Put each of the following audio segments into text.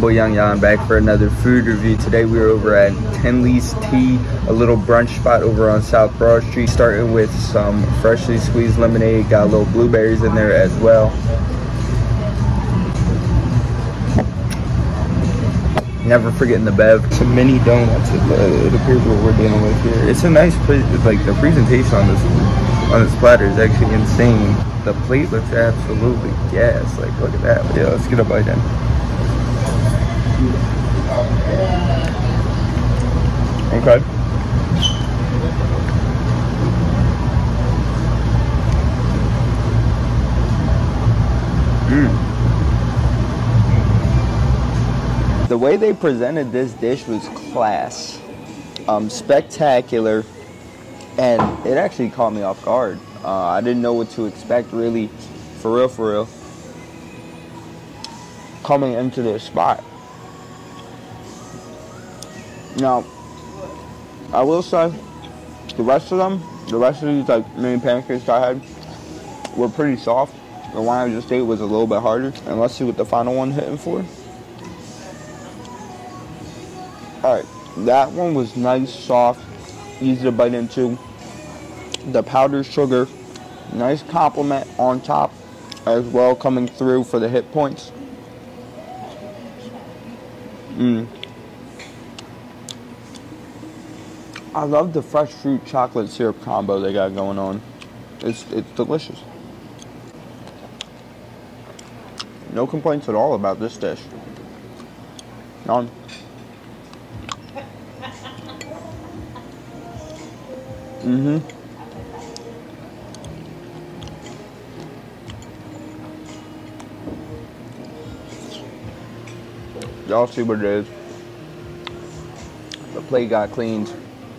boy Yohn back for another food review. Today we are over at Tindley's Tea, a little brunch spot over on South Broad Street. Started with some freshly squeezed lemonade, got little blueberries in there as well. Never forgetting the bev. Some mini donuts, it appears what we're dealing with here. It's a nice place. Like, the presentation on this platter is actually insane. The plate looks absolutely gas. Like, look at that. But yeah, let's get a bite in. Okay. The way they presented this dish was class, spectacular, and it actually caught me off guard. I didn't know what to expect, really, for real, coming into this spot. Now, I will say, the rest of these like mini pancakes I had were pretty soft. The one I just ate was a little bit harder. And let's see what the final one hitting for. Alright, that one was nice, soft, easy to bite into. The powdered sugar, nice compliment on top as well, coming through for the hit points. I love the fresh fruit chocolate syrup combo they got going on. It's delicious. No complaints at all about this dish. None. Y'all see what it is. The plate got cleaned.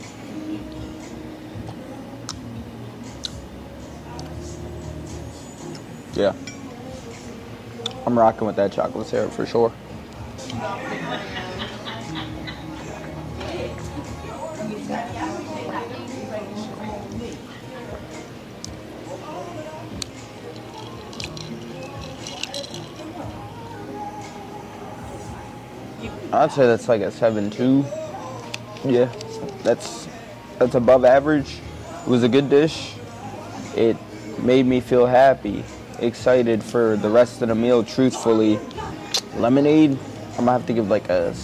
Yeah. I'm rocking with that chocolate syrup for sure. I'd say that's like a 7.2. Yeah, that's above average. It was a good dish. It made me feel happy, excited for the rest of the meal, truthfully. Lemonade, I'm gonna have to give like a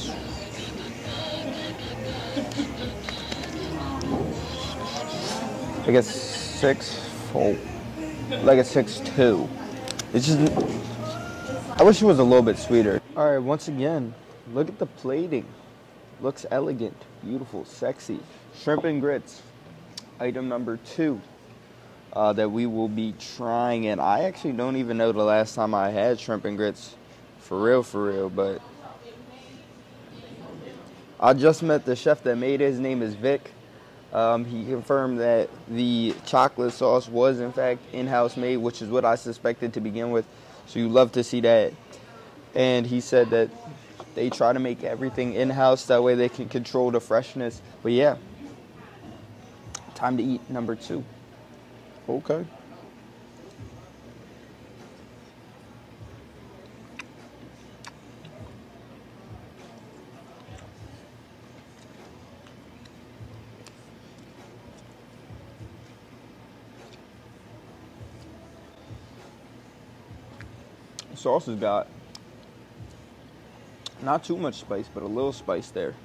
6.2. It's just, I wish it was a little bit sweeter. All right, once again, look at the plating. Looks elegant, beautiful, sexy. Shrimp and grits, item number 2. That we will be trying, and I actually don't even know the last time I had shrimp and grits for real, but I just met the chef that made it. His name is Vic. He confirmed that the chocolate sauce was in fact in-house made, which is what I suspected to begin with, so you love to see that. And he said that they try to make everything in-house, that way they can control the freshness. But yeah, time to eat number 2. Okay. The sauce has got not too much spice, but a little spice there.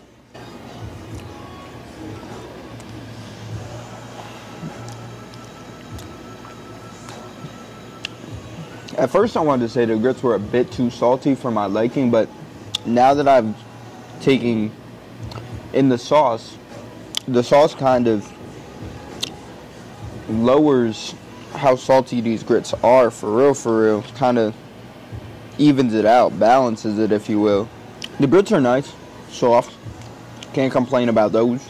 At first I wanted to say the grits were a bit too salty for my liking, but now that I'm taking in the sauce kind of lowers how salty these grits are for real. Kind of evens it out, balances it, if you will. The grits are nice, soft. Can't complain about those.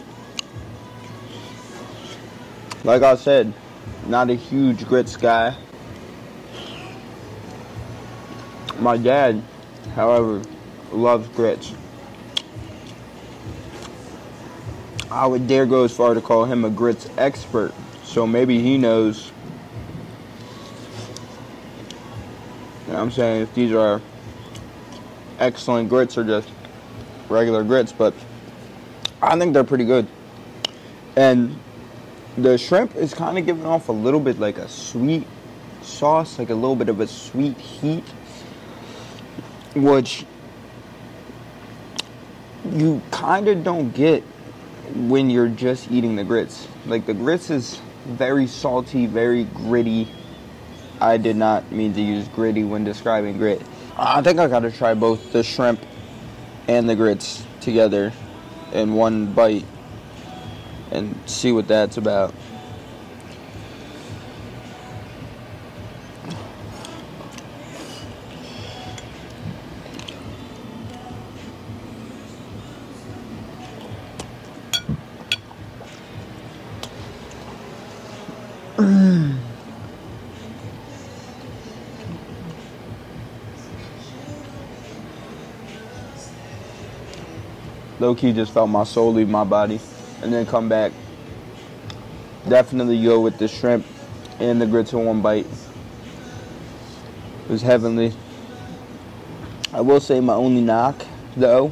Like I said, not a huge grits guy. My dad, however, loves grits. I would dare go as far to call him a grits expert. So maybe he knows. You know what I'm saying? If these are excellent grits or just regular grits, but I think they're pretty good. And the shrimp is kind of giving off a little bit like a sweet sauce, like a little bit of a sweet heat, which you kind of don't get when you're just eating the grits. Like, the grits is very salty, very gritty. I did not mean to use gritty when describing grit. I think I gotta try both the shrimp and the grits together in one bite and see what that's about. Low-key just felt my soul leave my body and then come back. Definitely go with the shrimp and the grits in one bite. It was heavenly. I will say my only knock, though,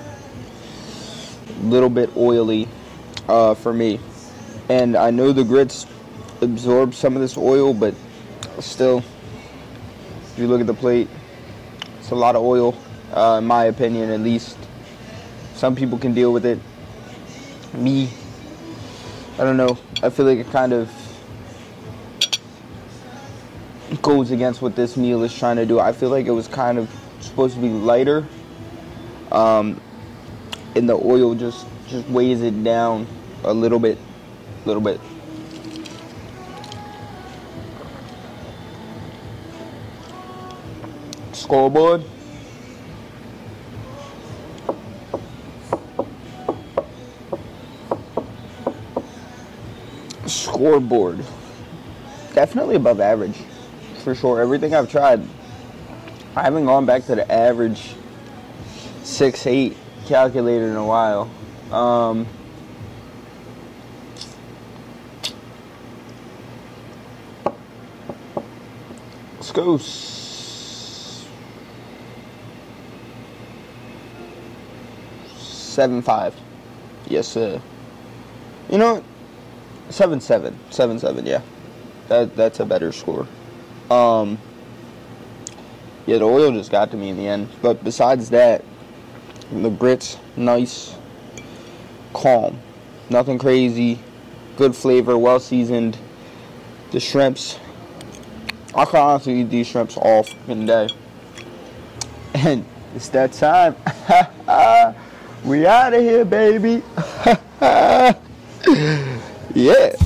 a little bit oily for me. And I know the grits absorb some of this oil, but still, if you look at the plate, it's a lot of oil, in my opinion at least. Some people can deal with it. Me, I don't know. I feel like it kind of goes against what this meal is trying to do. I feel like it was kind of supposed to be lighter. And the oil just weighs it down a little bit. Scoreboard. Scoreboard. Definitely above average, for sure. Everything I've tried, I haven't gone back to the average 6-8 calculator in a while. Let's go 7.5. Yes, sir. You know what? 7.7, yeah. That's a better score. Yeah, the oil just got to me in the end. But besides that, the grits, nice, calm. Nothing crazy. Good flavor, well seasoned. The shrimps, I can honestly eat these shrimps all fucking day. And it's that time. We out of here, baby. Yeah.